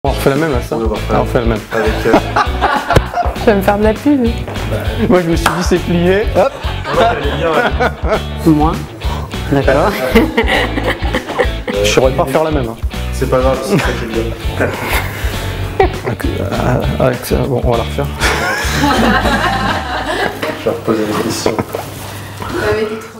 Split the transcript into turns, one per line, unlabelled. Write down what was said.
On refait la même là, ça? On refait la même.
Avec,
Tu vas me faire de la pub.
Moi je me suis dit c'est plié. Hop.
Moins. D'accord.
Je saurais pas refaire la même. Hein.
c'est pas grave, c'est ça qui est bien.
Avec ça, bon, on va la refaire.
Je vais reposer les questions.
Ça avait été trop